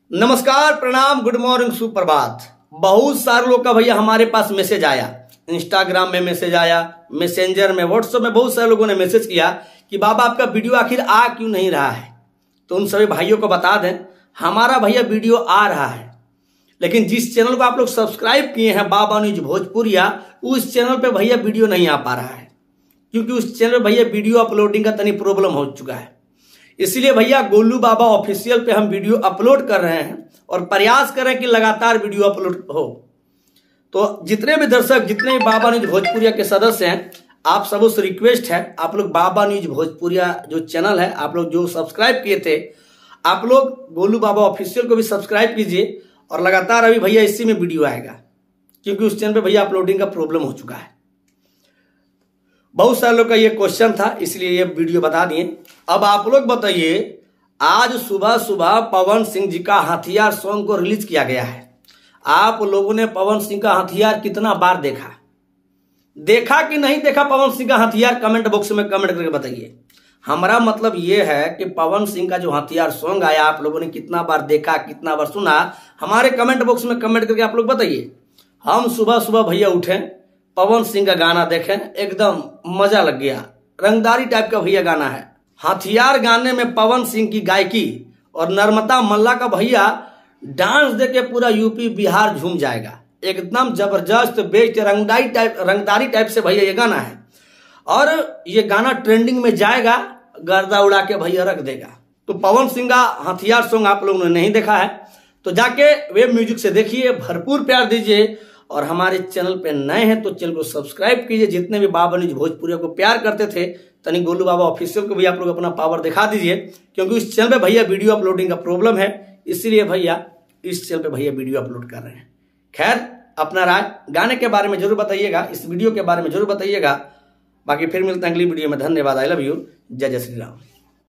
नमस्कार, प्रणाम, good morning, सुप्रभात। बहुत सारे लोग का भैया हमारे पास मैसेज आया, इंस्टाग्राम में मैसेज आया, मैसेंजर में, व्हाट्सएप में बहुत सारे लोगों ने मैसेज किया कि बाबा आपका वीडियो आखिर आ क्यों नहीं रहा है। तो उन सभी भाइयों को बता दें, हमारा भैया वीडियो आ रहा है, लेकिन जिस चैनल को आप लोग सब्सक्राइब किए हैं बाबा न्यूज भोजपुरिया, उस चैनल पे भैया वीडियो नहीं आ पा रहा है, क्योंकि उस चैनल पे भैया वीडियो अपलोडिंग का तनी प्रॉब्लम हो चुका है। इसलिए भैया गोलू बाबा ऑफिशियल पे हम वीडियो अपलोड कर रहे हैं और प्रयास करें कि लगातार वीडियो अपलोड हो। तो जितने भी दर्शक, जितने भी बाबा न्यूज भोजपुरिया के सदस्य हैं, आप सबों से रिक्वेस्ट है, आप लोग बाबा न्यूज भोजपुरिया जो चैनल है, आप लोग जो सब्सक्राइब किए थे, आप लोग गोलू बाबा ऑफिशियल को भी सब्सक्राइब कीजिए और लगातार अभी भैया इसी में वीडियो आएगा, क्योंकि उस चैनल पे भैया अपलोडिंग का प्रॉब्लम हो चुका है। बहुत सारे लोग का ये क्वेश्चन था, इसलिए ये वीडियो बता दिए। अब आप लोग बताइए, आज सुबह सुबह पवन सिंह जी का हथियार सॉन्ग को रिलीज किया गया है। आप लोगों ने पवन सिंह का हथियार कितना बार देखा कि नहीं देखा? पवन सिंह का हथियार कमेंट बॉक्स में कमेंट करके बताइए। हमारा मतलब ये है कि पवन सिंह का जो हथियार सॉन्ग आया, आप लोगों ने कितना बार देखा, कितना बार सुना, हमारे कमेंट बॉक्स में कमेंट करके आप लोग बताइए। हम सुबह सुबह भैया उठे, पवन सिंह का गाना देखें, एकदम मजा लग गया। रंगदारी टाइप का भैया गाना है। हथियार गाने में पवन सिंह की गायकी और नर्मदा मल्ला का भैया डांस देके पूरा यूपी बिहार झूम जाएगा। एकदम जबरदस्त बेस्ट रंगदारी टाइप से भैया ये गाना है, और ये गाना ट्रेंडिंग में जाएगा, गर्दा उड़ा के भैया रख देगा। तो पवन सिंह का हथियार सॉन्ग आप लोगों ने नहीं देखा है तो जाके वेब म्यूजिक से देखिए, भरपूर प्यार दीजिए। और हमारे चैनल पे नए हैं तो चैनल को सब्सक्राइब कीजिए। जितने भी बाबा न्यूज भोजपुरिया को प्यार करते थे, तनी गोलू बाबा ऑफिशियल को भी आप लोग अपना पावर दिखा दीजिए, क्योंकि इस चैनल पे भैया वीडियो अपलोडिंग का प्रॉब्लम है, इसीलिए भैया इस चैनल पे भैया वीडियो अपलोड कर रहे हैं। खैर, अपना राय गाने के बारे में जरूर बताइएगा, इस वीडियो के बारे में जरूर बताइएगा। बाकी फिर मिलते हैं अगली वीडियो में। धन्यवाद। I love you. जय जय श्री राम।